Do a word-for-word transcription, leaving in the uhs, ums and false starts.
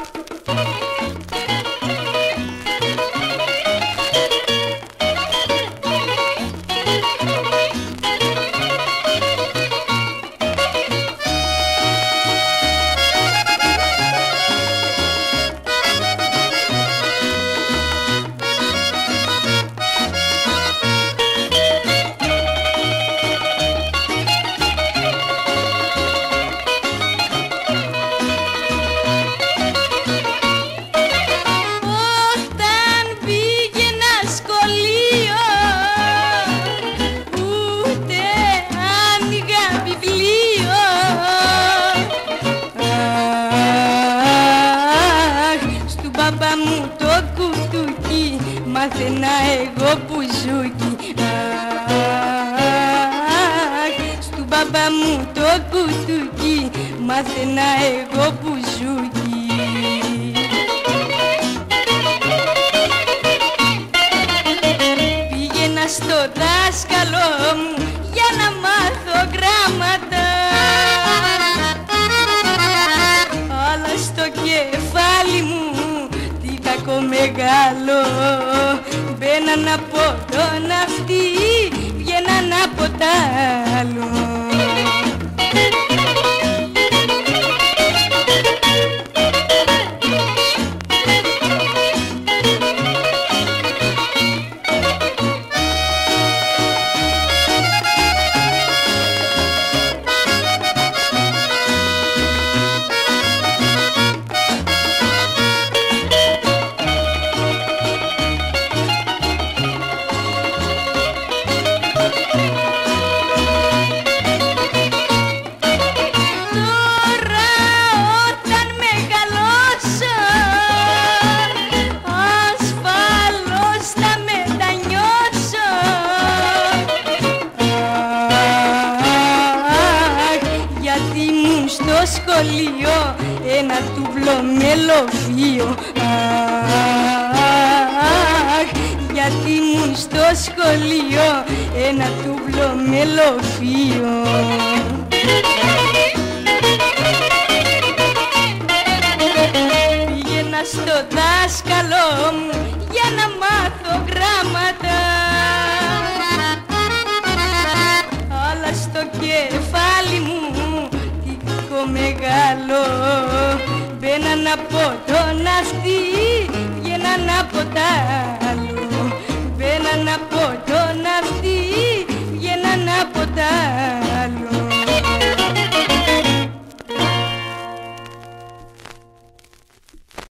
Μάθαινα εγώ μπουζούκι. Αχ, στου μπαμπά μου το κουτούκι, μάθαινα εγώ μπουζούκι. Πήγαινα στο δάσκαλο μου για να μάθω γράμματα, αλλά στο κεφάλι μου τι κακό μεγάλο. Μπαίναν από τον αυτί, βγαίναν από τ' άλλο. Στο σχολείο ένα τούβλο μελοφείο. Αχ, γιατί ήμουν στο σχολείο ένα τούβλο μελοφείο. Πήγαινα στο δάσκαλο μου για να μάθω γράμματα, αλλά στο κεφάλι μου μεγάλο. Μπαίναν από τον αυτί, βγαίναν από τ' άλλο. Μπαίναν από τον αυτί, βγαίναν από τ' άλλο.